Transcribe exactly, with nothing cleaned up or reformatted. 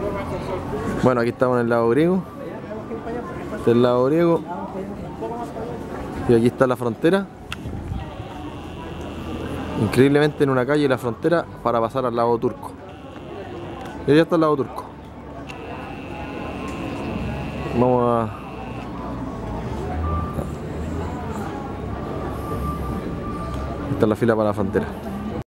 Bueno, aquí estamos en el lado griego. Este es el lado griego. Y aquí está la frontera. Increíblemente en una calle de la frontera para pasar al lado turco. Y ya está el lado turco. Vamos a... Esta es la fila para la frontera.